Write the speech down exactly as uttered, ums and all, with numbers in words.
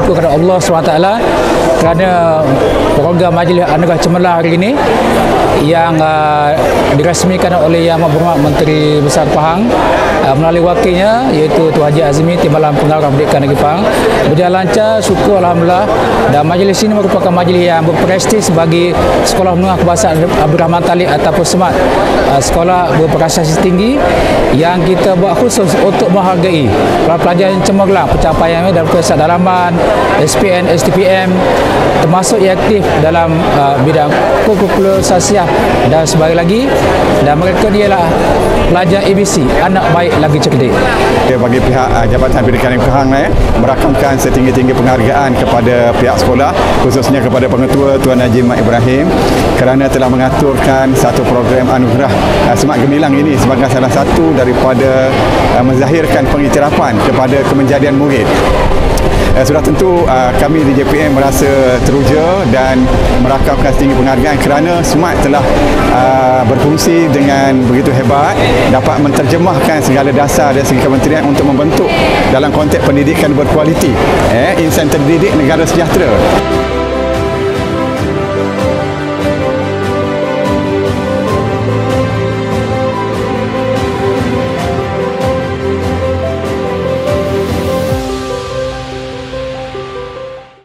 bersyukur kepada Allah subhanahu wa taala kerana program Majlis Anugerah Cemerlang hari ini yang uh, dirasmikan oleh Yang Berhormat Menteri Besar Pahang uh, melalui wakilnya iaitu Tuan Haji Azmi Timbalan Pengarah Pendidikan Negeri Pahang berjalan lancar, syukur alhamdulillah. Dan majlis ini merupakan majlis yang berprestis bagi Sekolah Menengah Kebangsaan Abdul Rahman Talib ataupun SMAT, uh, sekolah berprestasi tinggi yang kita buat khusus untuk menghargai pelajar yang cemerlang pencapaiannya dalam kuliah dalaman, S P N, S T P M, termasuk yang aktif dalam uh, bidang kokulturasiah dan sebagainya lagi. Dan mereka ni ialah pelajar A B C, anak baik lagi cerdik. Bagi pihak uh, Jabatan Pendidikan Negeri Pahang eh, merakamkan setinggi-tinggi penghargaan kepada pihak sekolah, khususnya kepada pengetua Tuan Haji Mat Ibrahim kerana telah mengaturkan satu program anugerah uh, Semat Gemilang ini sebagai salah satu daripada uh, menzahirkan pengiktirafan kepada kemenjadian murid. Uh, sudah tentu uh, kami di J P M merasa teruja dan merakamkan setinggi penghargaan kerana SMAT telah uh, berfungsi dengan begitu hebat, dapat menterjemahkan segala dasar dari segi kementerian untuk membentuk dalam konteks pendidikan berkualiti, eh, insan terdidik negara sejahtera.